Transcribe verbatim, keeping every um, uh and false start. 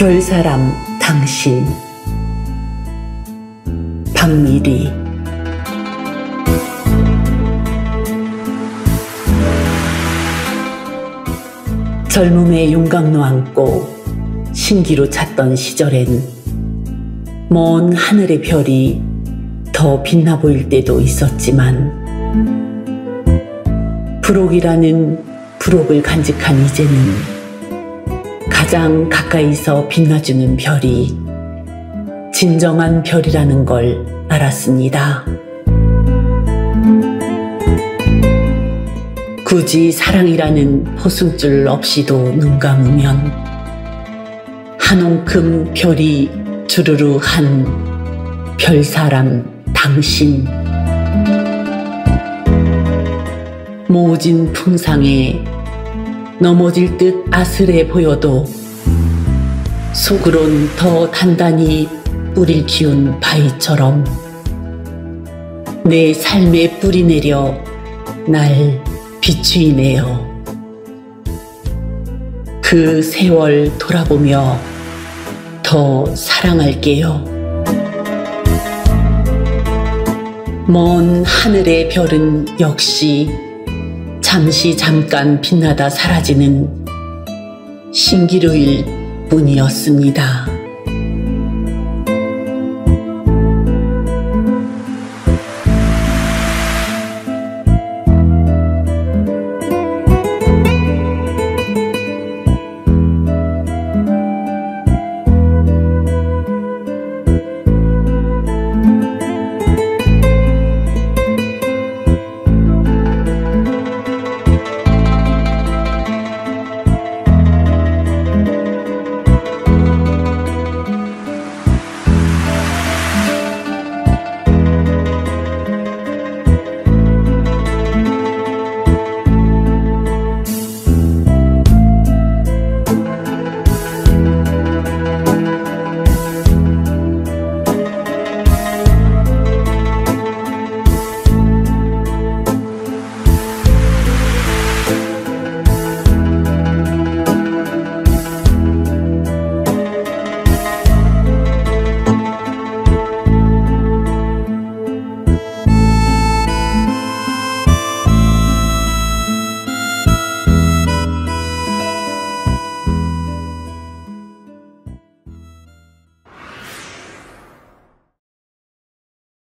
별사람 당신. 박미리. 젊음의 윤곽로 안고 신기루 찾던 시절엔 먼 하늘의 별이 더 빛나 보일 때도 있었지만, 불옥이라는 불옥을 간직한 이제는 가장 가까이서 빛나주는 별이 진정한 별이라는 걸 알았습니다. 굳이 사랑이라는 포승줄 없이도 눈 감으면 한 움큼 별이 주르르 한 별사람 당신. 모진 풍상에 넘어질 듯 아슬해 보여도 속으론 더 단단히 뿌리를 키운 바위처럼 내 삶에 뿌리 내려 날 비추이네요. 그 세월 돌아보며 더 사랑할게요. 먼 하늘의 별은 역시 잠시 잠깐 빛나다 사라지는 신기루일 뿐이었습니다.